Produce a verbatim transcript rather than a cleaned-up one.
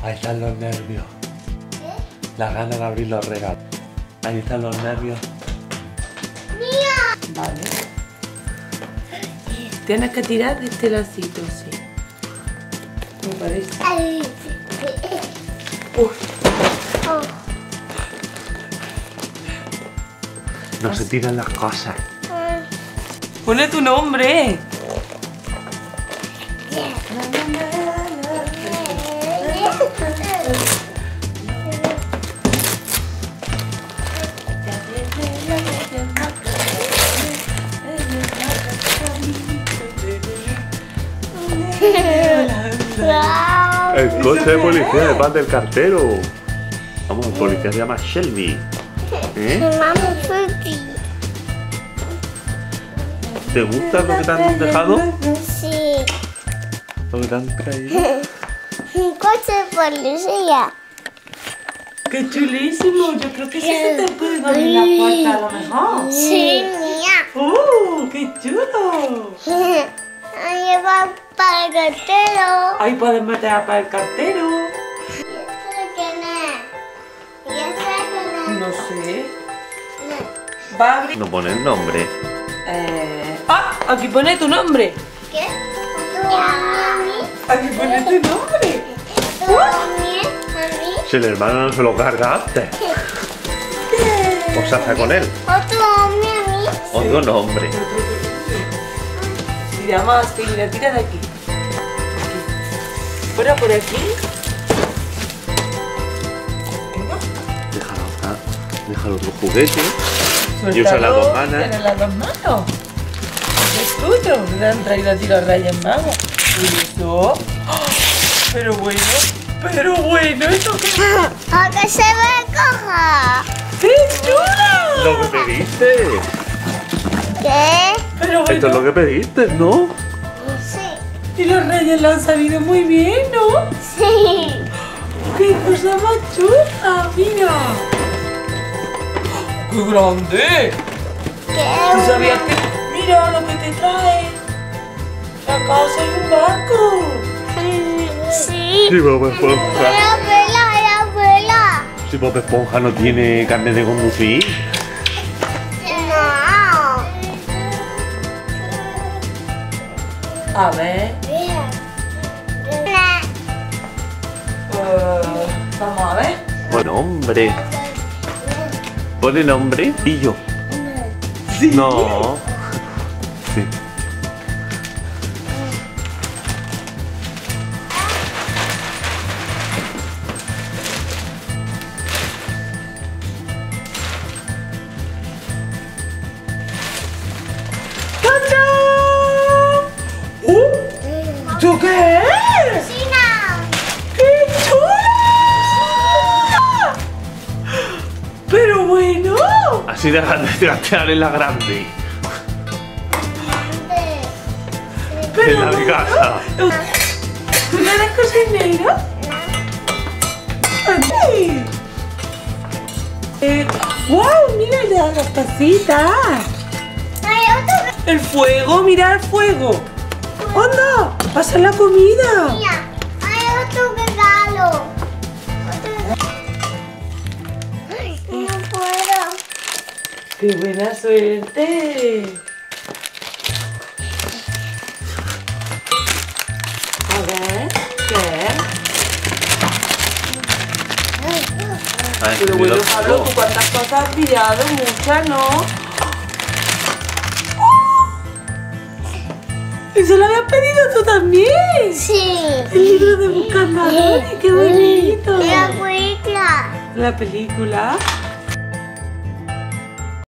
Ahí están los nervios. ¿Qué? Las ganas de abrir los regalos. Ahí están los nervios. ¡Mía! Vale. Tienes que tirar de este lacito, sí. Me parece. Ay, Uy, oh. No se tiran las cosas. pone tu nombre. Wow. El coche de policía de paz del cartero. Vamos, el policía se llama Shelby. ¿Eh? Mami, Fruity. ¿Te gusta lo que te han dejado? Sí. ¿Lo que te han traído? Un coche de policía. ¡Qué chulísimo! Yo creo que sí se te puede abrir la puerta a lo mejor. Sí, mía. ¡Uh! ¡Qué chulo! Ahí va para el cartero. Ahí puedes meter para el cartero. ¿Y este quién es? ¿Y este quién es? No sé. Va a abrir. No pone el nombre. Eh... ¡Ah! Aquí pone tu nombre. ¿Qué? ¿Tú a mí? Aquí pone tu nombre. ¿Tú a mí? ¿A mí? Si el hermano no se lo carga antes. ¿O se hace con él? ¿O tú a mí? ¿A mí? Otro nombre. Tira más, tira, tira de aquí. Aquí. Fuera por aquí. Venga. Déjalo acá. Déjalo otro juguete. Y usa Suéltalo, las dos manos. Tienes las dos manos. Es tuyo. Me han traído a ti los Reyes Magos. ¿Y eso? ¡Oh! Pero bueno, pero bueno, ¿esto qué es? ¡A que se recoja! ¡Qué chulo! Lo que pediste. ¿Qué? Pero bueno. Esto es lo que pediste, ¿no? Sí. Y los Reyes lo han sabido muy bien, ¿no? Sí. ¡Qué cosa más chula! ¡Mira! ¡Qué grande! ¿Qué? ¿Tú sabías que...? ¡Mira lo que te trae! La casa y un barco. Sí. Si Bob Esponja. La abuela, la abuela. Si Bob Esponja no tiene carnet de conducir. No. A ver... Mira. eh, vamos a ver. Buen hombre. ¿Pone nombre? ¿Y yo? Sí. No. Sí. ¡Tachán! ¡Uh! ¿Esto qué es? Cocina. ¡Qué chula! ¡Pero bueno! Así dejan de gastear en la grande. ¡Pero En la bueno! casa. ¿Tú no eres cocinera? ¡Ay! Eh, ¡Wow! ¡Mira ya las tacitas! Hay otro. ¡El fuego! ¡Mira el fuego! ¡Anda! ¡Pasa la comida! Mira, hay otro regalo. Otro. Ay, no puedo. ¡Qué buena suerte! A ver, ¿qué es? Ay, Pero mira bueno, el Pablo, fuego. ¿tú cuántas cosas has pillado? Muchas, ¿no? ¡Eso lo habías pedido tú también! Sí. El libro de Buscandadores, qué bonito. La película. La película.